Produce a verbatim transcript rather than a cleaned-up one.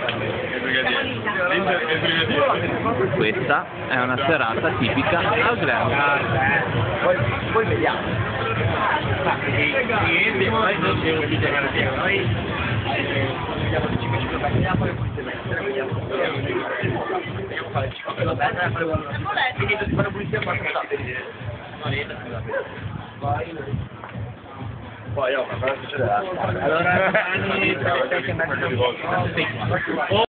Questa è una serata tipica al Glam. Poi, poi vediamo. Niente, poi non c'è un video che noi vediamo il cinque cinque vediamo e poi vediamo vediamo fare il cinque va bene, fare una finito di fare pulizia a parte da vedere. Poi poi oh, ma cosa succederà? Allora,